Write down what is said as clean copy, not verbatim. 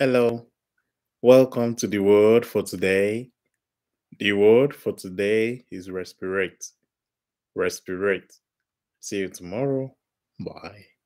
Hello, welcome to the word for today. The word for today is respirate. Respirate. See you tomorrow. Bye.